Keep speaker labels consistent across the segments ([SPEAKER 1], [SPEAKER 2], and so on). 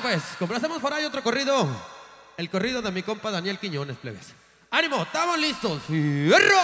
[SPEAKER 1] pues, complacemos por ahí otro corrido. El corrido de mi compa Daniel Quiñones, plebes. ¡Ánimo! ¡Estamos listos! ¡Fierro!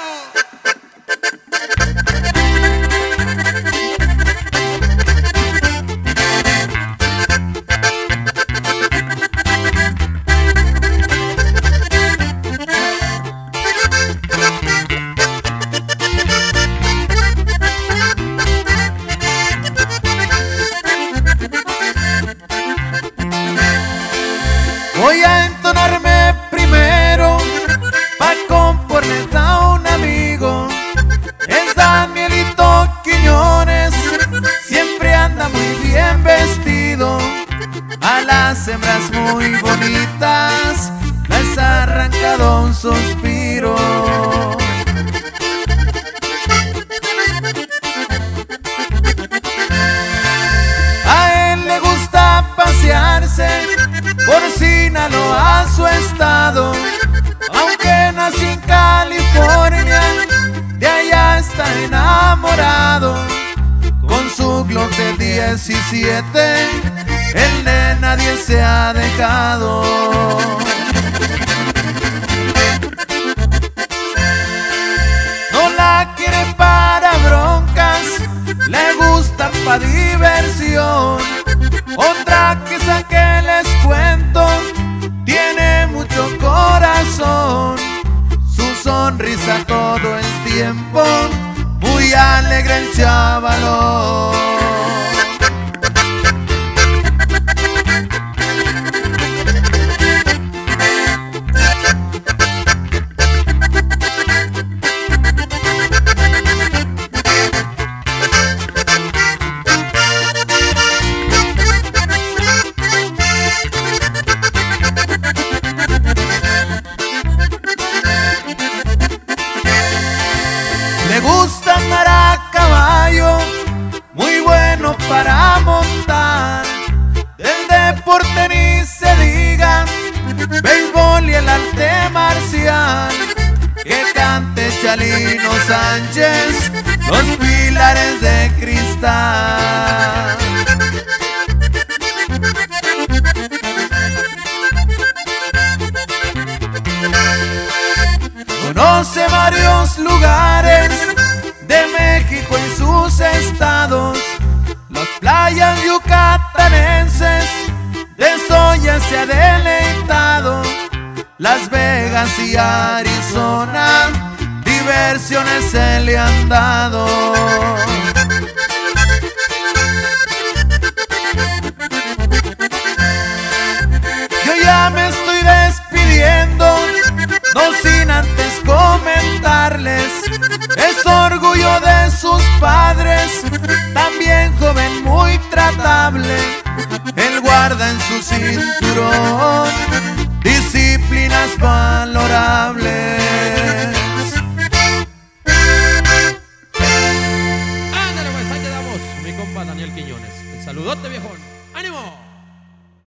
[SPEAKER 2] Voy a entonarme primero pa' componerle a un amigo. Es Danielito Quiñones, siempre anda muy bien vestido. A las hembras muy bonitas les ha arrancado un suspiro. A él le gusta pasearse por Sinaloa, su estado. Aunque nació en California, de allá está enamorado. Con su Glock de 17, el de nadie se ha dejado. No la quiere para broncas, le gusta pa' diversión. Otra quizá que les cuento, tiene mucho corazón. Su sonrisa todo el tiempo, muy alegre el chavalón. Le gusta andar a caballo, muy bueno para montar. Del deporte ni se diga, béisbol y el arte marcial. Que cante Chalino Sánchez, los pilares de cristal. Conoce varios lugares de México y sus estados. Las playas yucatanenses, de eso ya se ha deleitado. Las Vegas y Arizona, diversiones se le han dado. Yo ya me estoy despidiendo, no sin antes comentarles, es orgullo de sus padres, también joven muy tratable. Él guarda en su cinturón disciplinas valorables.
[SPEAKER 1] Ándale, pues, ahí te damos, mi compa Daniel Quiñones. El saludote, viejón. ¡Ánimo!